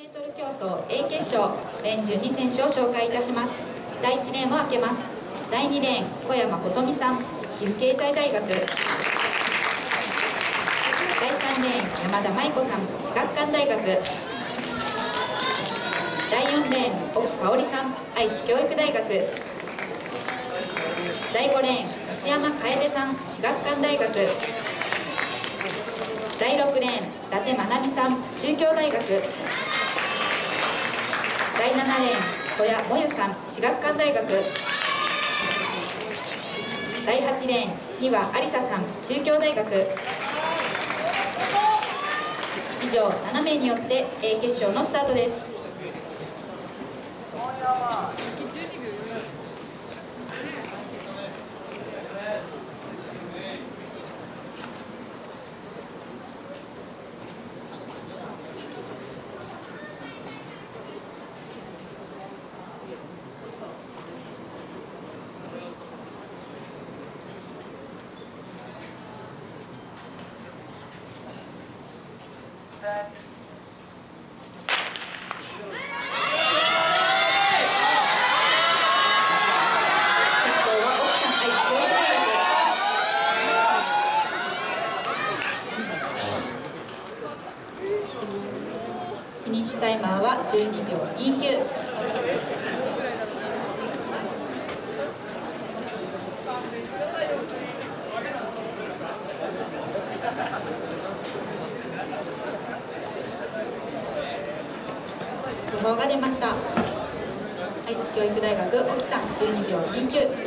100m競争 A 決勝レーン順に選手を紹介いたします。第1レーンを開けます。第2レーン小山琴美さん、岐阜経済大学。第3レーン山田舞子さん、至学館大学。第4レーン沖香織さん、愛知教育大学。第5レーン橋山楓さん、至学館大学。第6レーン伊達愛美さん、中京大学。第7レーン戸谷萌由さん、至学館大学。第8レーン丹羽有沙さん、中京大学。以上7名によって A 決勝のスタートです。先頭は沖さん、愛知教育大学。フィニッシュタイマーは12秒29。速報が出ました。愛知教育大学沖さん12秒29。